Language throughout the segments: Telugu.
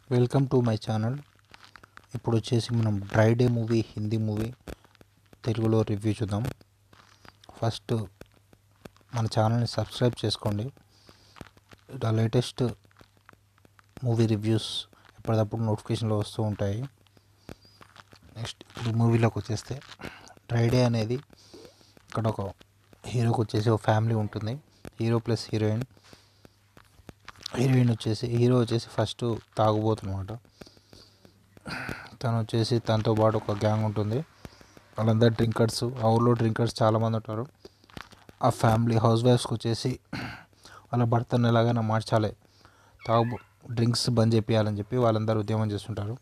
Welcome to my channel. ఇప్పుడు వచ్చేసి మనం dry day movie Hindi movie తెలుగులో రివ్యూ చూద్దాం. ఫస్ట్ మన ఛానల్ని సబ్స్క్రైబ్ చేసుకోండి. ఇలా లేటెస్ట్ మూవీ రివ్యూస్ ఎప్పటికప్పుడు నోటిఫికేషన్లో వస్తూ ఉంటాయి. నెక్స్ట్ ఇప్పుడు మూవీలోకి వచ్చేస్తే డ్రై డే అనేది ఇక్కడ ఒక హీరోకి వచ్చేసి ఒక ఫ్యామిలీ ఉంటుంది. హీరో ప్లస్ హీరో వచ్చేసి ఫస్ట్ తాగుబోతున్నమాట. తను వచ్చేసి తనతో పాటు ఒక గ్యాంగ్ ఉంటుంది. వాళ్ళందరూ డ్రింకర్స్. ఆ ఊళ్ళో డ్రింకర్స్ చాలామంది ఉంటారు. ఆ ఫ్యామిలీ హౌస్ వైఫ్స్కి వచ్చేసి వాళ్ళ భర్తను ఎలాగైనా మార్చాలి, డ్రింక్స్ బంద్ చేయాలని చెప్పి వాళ్ళందరూ ఉద్యమం చేస్తుంటారు.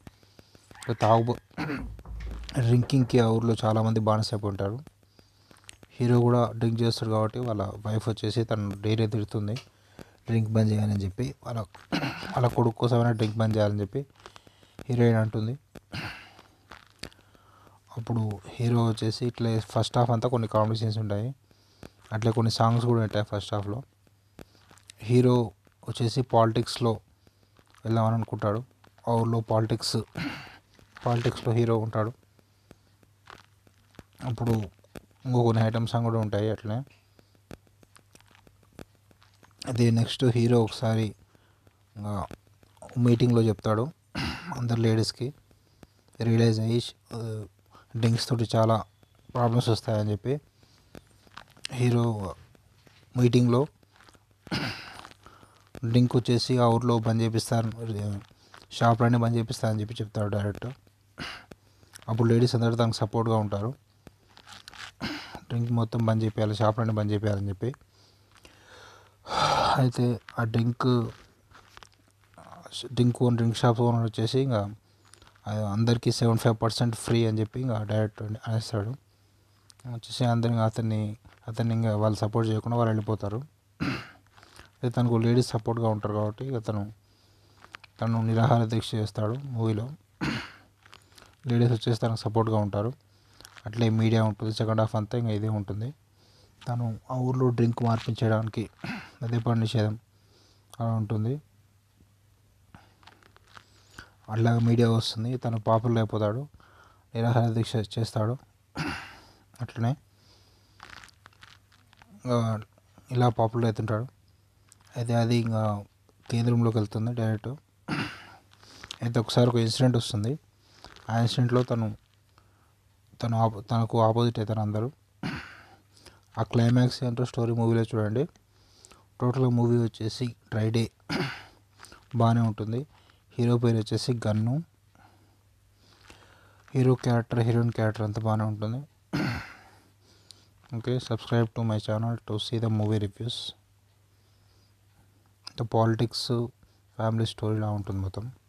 డ్రింకింగ్కి ఆ ఊర్లో చాలామంది బానిసైపోయి ఉంటారు. హీరో కూడా డ్రింక్ చేస్తాడు కాబట్టి వాళ్ళ వైఫ్ వచ్చేసి తను డైలీ తిడుతుంది డ్రింక్ బంద్ చేయాలని చెప్పి. వాళ్ళ కొడుకు కోసమైనా డ్రింక్ బంద్ చేయాలని చెప్పి హీరోయిన్ అంటుంది. అప్పుడు హీరో వచ్చేసి ఇట్లా ఫస్ట్ హాఫ్ అంతా కొన్ని కామెడీ సీన్స్ ఉంటాయి, అట్లే కొన్ని సాంగ్స్ కూడా ఉంటాయి ఫస్ట్ హాఫ్లో. హీరో వచ్చేసి పాలిటిక్స్లో వెళ్దామని అనుకుంటాడు. ఆ ఊళ్ళో పాలిటిక్స్లో హీరో ఉంటాడు. అప్పుడు ఇంకో కొన్ని ఐటమ్ సాంగ్ కూడా ఉంటాయి అట్లనే. అది నెక్స్ట్ హీరో ఒకసారి మీటింగ్లో చెప్తాడు అందరు లేడీస్కి, రియలైజ్ అయ్యి డ్రింక్స్ తోటి చాలా ప్రాబ్లమ్స్ వస్తాయని చెప్పి హీరో మీటింగ్లో డ్రింక్ వచ్చేసి ఆ ఊర్లో బంద్ చేపిస్తారు, షాప్లన్నీ బంద్ చేపిస్తారని చెప్పి చెప్తాడు డైరెక్ట్. అప్పుడు లేడీస్ అందరూ తనకు సపోర్ట్గా ఉంటారు. డ్రింక్ మొత్తం బంద్ చేయాలి, షాప్లన్నీ బంద్ చేయాలని చెప్పి. అయితే ఆ డ్రింక్ షాప్ ఓనర్ వచ్చేసి ఇంకా అందరికీ 75% ఫ్రీ అని చెప్పి ఇంకా డైరెక్ట్ అనేస్తాడు. వచ్చేసి అందరినీ అతన్ని ఇంకా వాళ్ళు సపోర్ట్ చేయకుండా వాళ్ళు వెళ్ళిపోతారు. అయితే తనకు లేడీస్ సపోర్ట్గా ఉంటారు కాబట్టి ఇక తను నిరాహార దీక్ష చేస్తాడు మూవీలో. లేడీస్ వచ్చేసి తనకు సపోర్ట్గా ఉంటారు. అట్లే మీడియా ఉంటుంది. సెకండ్ హాఫ్ అంతా ఇంకా ఇదే ఉంటుంది. తను ఆ ఊర్లో డ్రింక్ మార్పించడానికి మద్యపాన నిషేధం అలా ఉంటుంది. అట్లాగా మీడియా వస్తుంది. తను పాపులర్ అయిపోతాడు, నిరాహార దీక్ష చేస్తాడు. అట్లనే ఇలా పాపులర్ అవుతుంటాడు. అయితే అది ఇంకా కేంద్రంలోకి వెళ్తుంది డైరెక్ట్. అయితే ఒకసారి ఒక ఇన్సిడెంట్ వస్తుంది. ఆ ఇన్సిడెంట్లో తనకు ఆపోజిట్ అవుతారు అందరూ. ఆ క్లైమాక్స్ ఏంటో స్టోరీ మూవీలో చూడండి. టోటల్గా మూవీ వచ్చేసి డ్రై డే బాగానే ఉంటుంది. హీరో పేరు వచ్చేసి గన్ను. హీరో క్యారెక్టర్, హీరోయిన్ క్యారెక్టర్ అంతా బాగానే ఉంటుంది. Okay, subscribe to my channel to see the movie reviews. The politics family స్టోరీలా ఉంటుంది మొత్తం.